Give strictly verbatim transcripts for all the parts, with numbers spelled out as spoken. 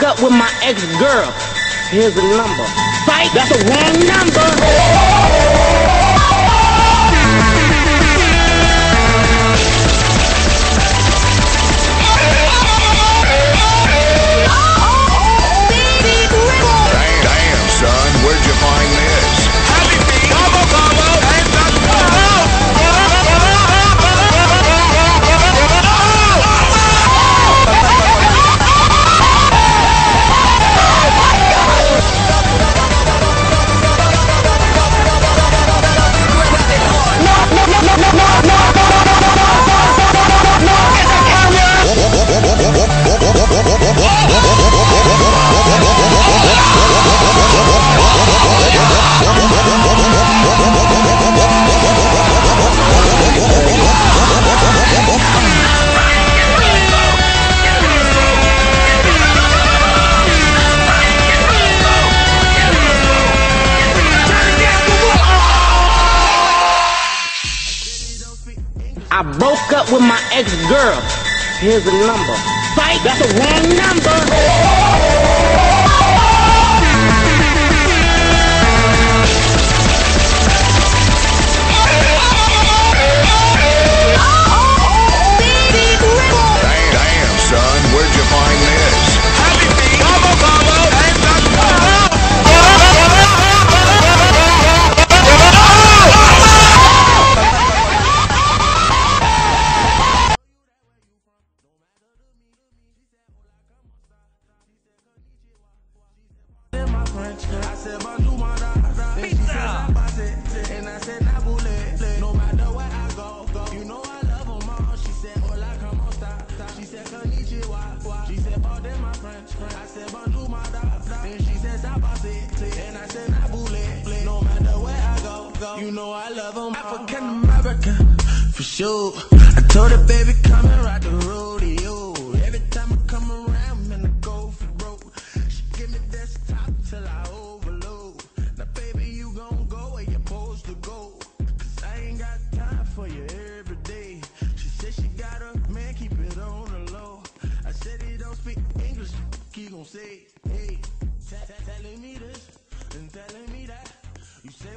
up with my ex-girl. Here's the number. Fight, that's the wrong number. Damn, son, where'd you find this? I broke up with my ex-girl. Here's the number. Fight, that's the wrong number. Damn, son, where'd you find this? I said bonjour, my dog. Then she said sabase, and I said nabule. No matter where I go, go. You know I love them all. She said hola, como esta? She said konnichiwa. She said pardon my French. I said bonjour, my dog. Then she said sabase, and I said nabule. No matter where I go, go. You know I love them all. African American, for sure. I told her, baby, come and ride the rodeo. Every time I come around, man, I go for broke. She give me desktop till I overload. Now, baby, you gon' go where you're supposed to go. Cause I ain't got time for you every day. She said she got a man, keep it on the low. I said he don't speak English, he gon' say, hey, telling me this and telling me that. You say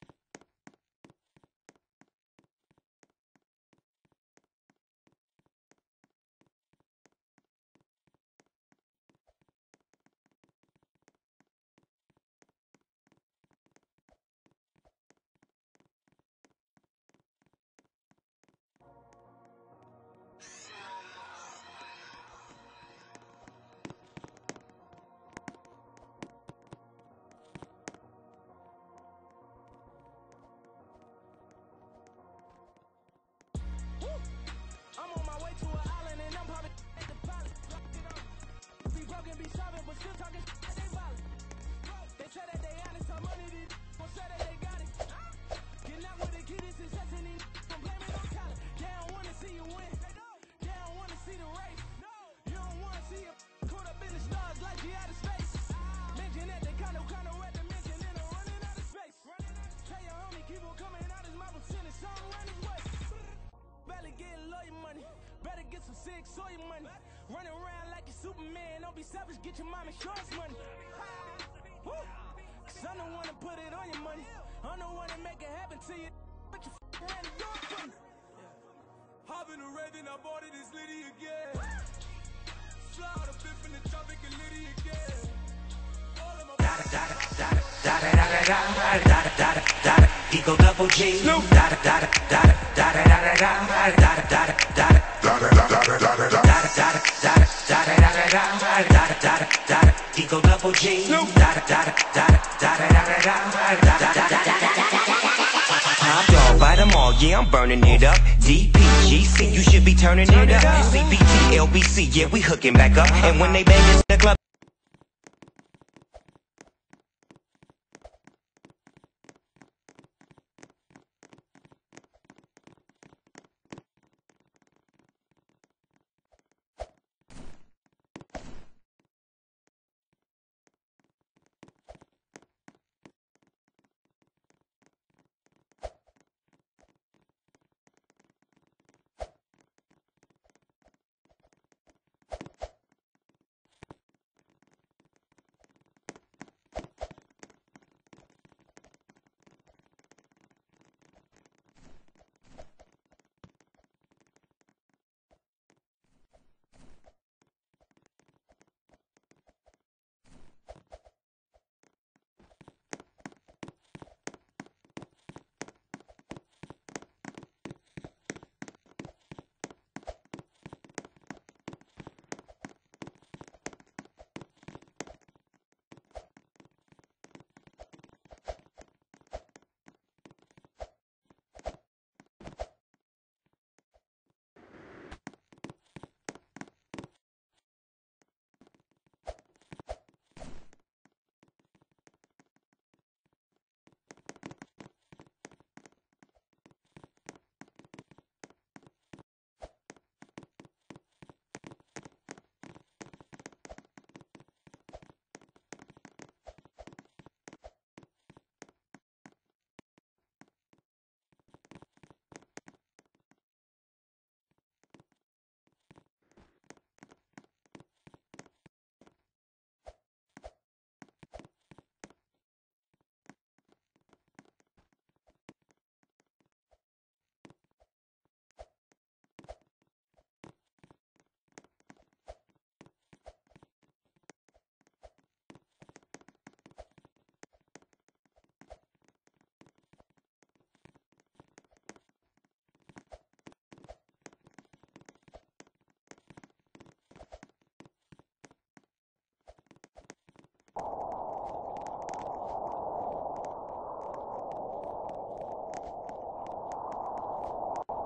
I'm on my way to an island and I'm probably at the pilot. Be broken, be sobbing, but still talking shit like they violent. They say that they honest, some money these gon' say that they got it. Getting out with the kid is success and these gon' blame it on talent. They don't wanna see you win. They don't wanna see the race. You don't wanna see you caught up in the stars like you out of space. Mention that they kinda kinda read the mention and I'm running out of space. Tell your homie keep on coming out his mouth and sending something around his way. Better get lawyer money, better get some sick soy money. Running around like you Superman, don't be selfish, get your mom insurance money. Woo. Cause I'm the one to put it on your money. I'm the one to make it happen to you. But you f***ing ran the door for me. Hopping the Raven, I bought it, it's Liddy again. Slide a fifth in the traffic and Liddy again. All of my Eagle double G. Snoop. Da da da da da da da da da da da da da. Eagle double G. Snoop. Top dog, bite them all, yeah, I'm burning it up. D P G C, you should be turning it up. C B T L B C, yeah, we hooking back up. And when they bang in the club.